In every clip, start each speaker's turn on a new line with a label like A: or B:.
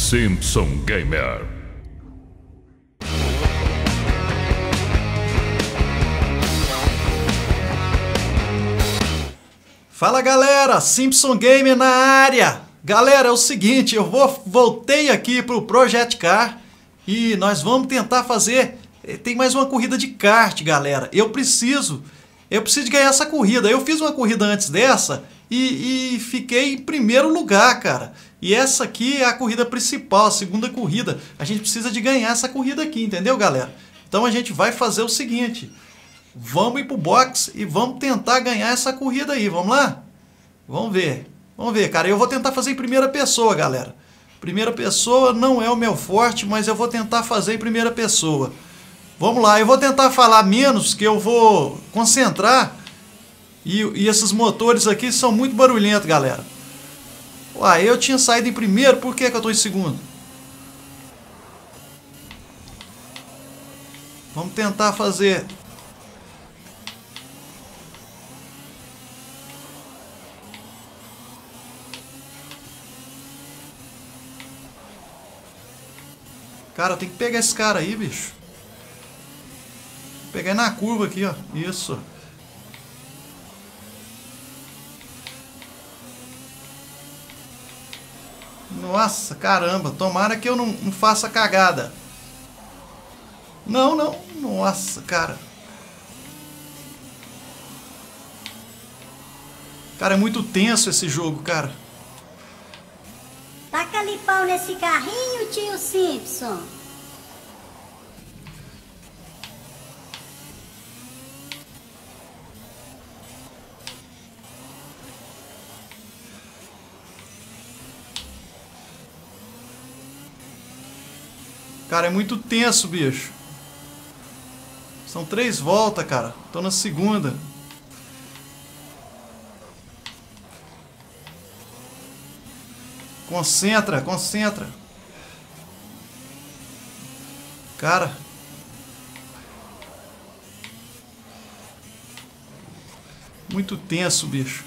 A: Simpson Gamer.
B: Fala galera, Simpson Gamer na área. Galera, é o seguinte, voltei aqui pro Project Car e nós vamos tentar fazer, tem mais uma corrida de kart, galera. Eu preciso de ganhar essa corrida. Eu fiz uma corrida antes dessa e fiquei em primeiro lugar, cara. E essa aqui é a corrida principal, a segunda corrida. A gente precisa de ganhar essa corrida aqui, entendeu, galera? Então a gente vai fazer o seguinte: vamos ir pro box e vamos tentar ganhar essa corrida aí. Vamos lá? Vamos ver, cara. Eu vou tentar fazer em primeira pessoa, galera. Primeira pessoa não é o meu forte, mas eu vou tentar fazer em primeira pessoa. Vamos lá, eu vou tentar falar menos, que eu vou concentrar. E esses motores aqui são muito barulhentos, galera. Uai, eu tinha saído em primeiro, por que eu tô em segundo? Vamos tentar fazer. Cara, tem que pegar esse cara aí, bicho. Vou pegar na curva aqui, ó. Isso. Nossa, caramba. Tomara que eu não faça cagada. Não. Nossa, cara. Cara, é muito tenso esse jogo, cara.
C: Taca-lhe pau nesse carrinho, tio Simpson.
B: Cara, é muito tenso, bicho. São 3 voltas, cara. Tô na segunda. Concentra. Cara. Muito tenso, bicho.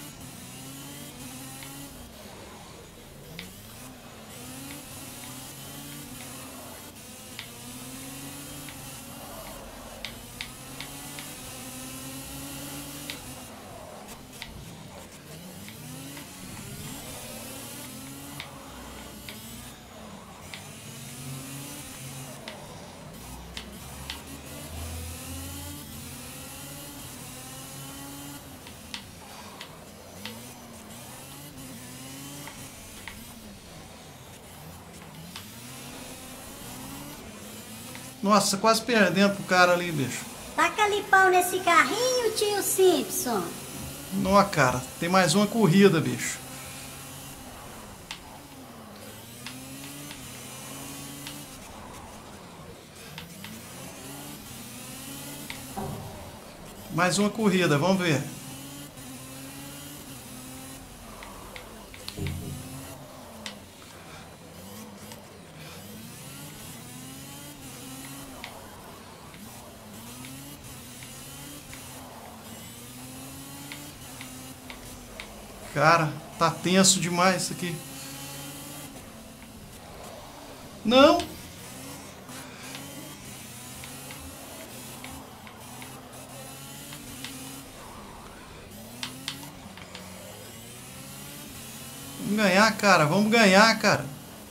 B: Nossa, quase perdendo pro cara ali, bicho.
C: Taca-lhe pau nesse carrinho, tio Simpson.
B: Nó, cara, tem mais uma corrida, bicho. Mais uma corrida, vamos ver. Cara, tá tenso demais isso aqui. Não. Vamos ganhar, cara. Vamos ganhar, cara.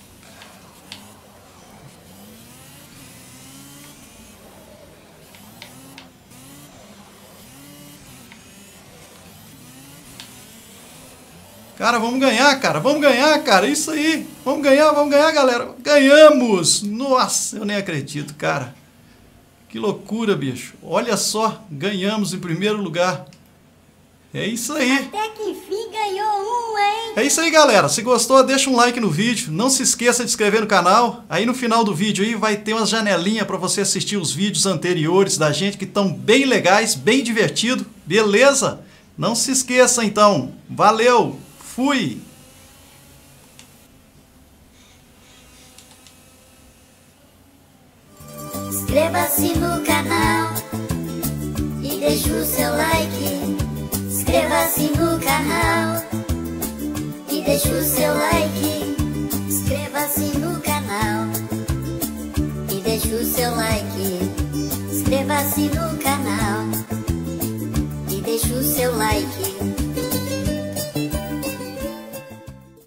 B: Cara, vamos ganhar, cara. Vamos ganhar, cara. Isso aí. Vamos ganhar, galera. Ganhamos! Nossa, eu nem acredito, cara. Que loucura, bicho. Olha só, ganhamos em primeiro lugar. É isso aí.
C: Até que enfim ganhou hein?
B: É isso aí, galera. Se gostou, deixa um like no vídeo. Não se esqueça de se inscrever no canal. Aí no final do vídeo aí vai ter uma janelinha para você assistir os vídeos anteriores da gente, que estão bem legais, bem divertido. Beleza? Não se esqueça, então. Valeu! Fui!
C: Inscreva-se no canal e deixe o seu like. Inscreva-se no canal e deixe o seu like. Inscreva-se no canal. deixa o seu like, inscreva-se no canal e deixa o seu like.